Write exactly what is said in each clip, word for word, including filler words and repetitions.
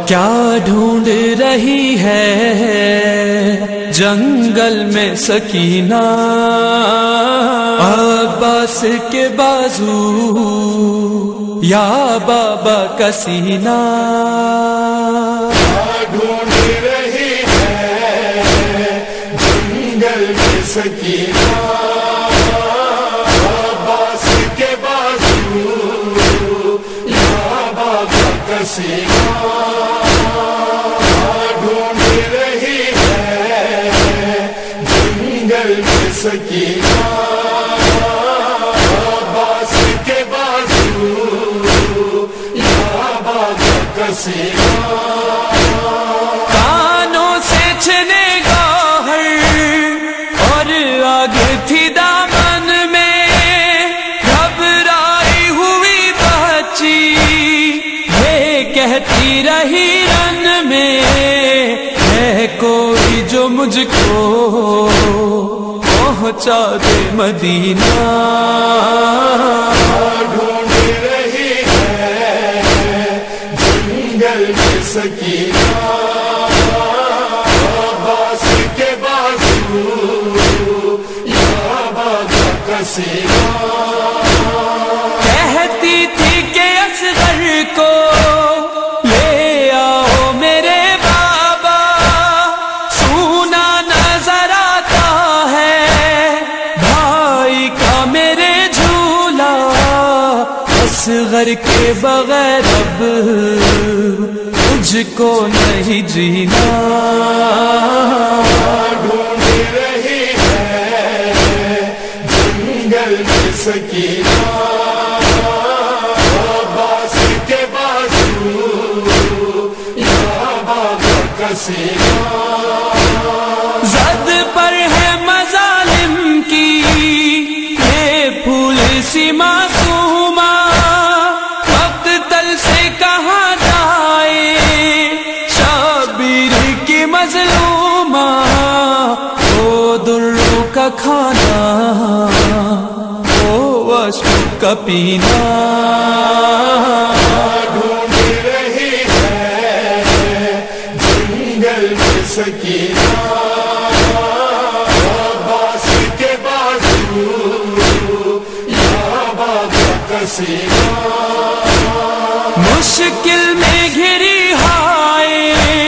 کیا ڈھونڈ رہی ہے جنگل میں سکینہ، عباس کے بازو یا بابا کا سینہ؟ کیا ڈھونڈ رہی ہے جنگل میں سکینہ، عباس کے بازو یا بابا کا سینہ؟ سکینہ عباس کے بازو یا بابا کا سینہ؟ کانوں سے چھنے گوہر اور آگ تھی دامن میں، گھبرائی ہوئی بچی یہ کہتی رہی رن میں، ہے کوئی جو مجھ کو پہنچا دے مدینہ؟ ڈھونڈ رہی ہے جنگل میں سکینہ، عباس کے بازو یا بابا کا سینہ؟ کہتی تھی کہ اصغر کو لے آؤ میرے بابا، سونا نظر آتا ہے بھائی کا میرے جھولا، اصغر کے بغیر اب مجھ کو نہیں جینا۔ ڈھونڈ رہی ہے جنگل میں سکینہ، عباس کے بازو یا بابا کا سینہ؟ زد پر ہے مظالم کی یہ پھول سی معصومہ، مقتل سے کہاں جائے شبیر کی مظلومہ، وہ دروں کا کھانا وہ اشک کا پینا؟ ڈھونڈ رہی ہے جنگل میں سکینہ، عباس کے بازو یا بابا کا سینہ؟ مشکل میں گھری ہائے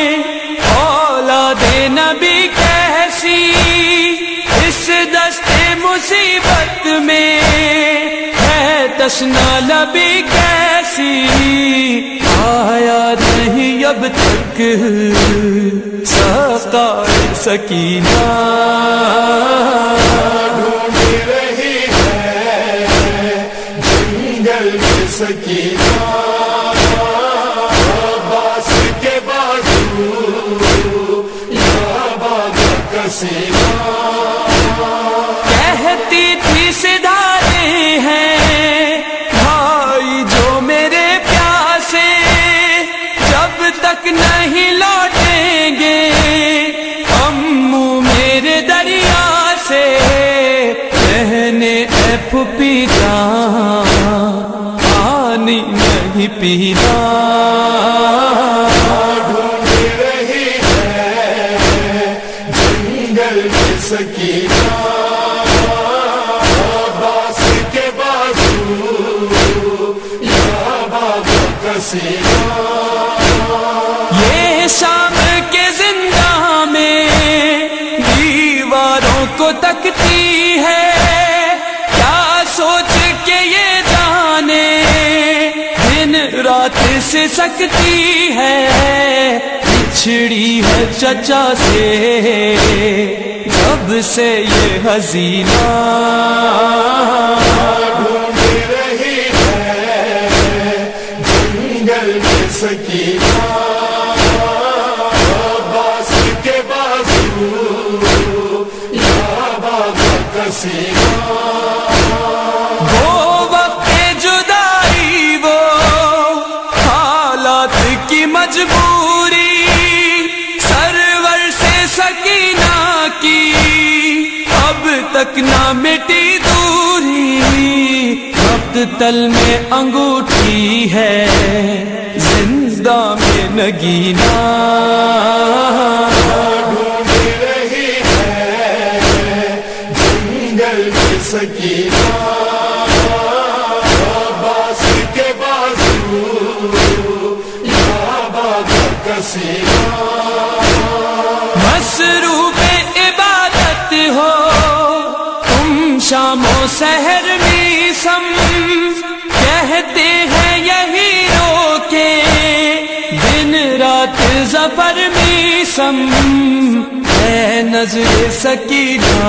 اولاد نبی کیسی، اس دستے مصیبت میں ہے تشنا لبی کیسی، آیا نہیں اب تک سقائے سکینہ؟ ڈھونڈ رہی ہے جنگل میں سکینہ، عباس کے بازو یا بابا کا سینہ؟ کہتی تھی ستارے ہیں بھائی جو میرے پیاسے، جب تک نہیں لوٹیں گے امو میرے دریا سے، کہنے اے پھوپھی جان پانی نہیں پینا؟ ڈھونڈ رہی ہے جنگل میں سکینہ، عباس کے بازو یا بابا کا سینہ؟ یہ شام کے زندہ میں دیواروں کو تکتی ہے، کیا سوچ کے یہ جانے دن رات سے سکتی ہے، بچھڑی ہے چچا سے جب سے یہ حسینہ؟ ڈھونڈ رہی ہے جنگل میں سکینہ، عباس کے بازو یا بابا کا سینہ؟ وہ وقت جدائی وہ حالات کی مجبوری، سرور سے سکینہ کی اب تک نہ مٹی دوری، وقت تل میں انگوٹھی ہے سجدہ میں نگینا ڈھونڈ رہی ہے جنگل میں سکینہ عباس کے بازو یا بابا کا سینہ مصروف عبادت ہو تم شام و سحر میں سم کہتے ہیں یہی رو کے دن رات ظفر میں سم ہے نظر سکینہ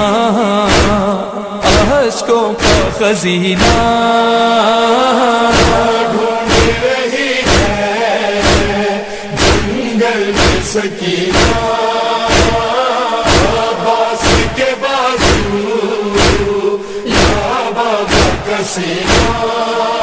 اشکوں کا خزینہ ڈھونڈ رہی ہے جنگل میں سکینہ عباس کے بازو یا بابا کا سینہ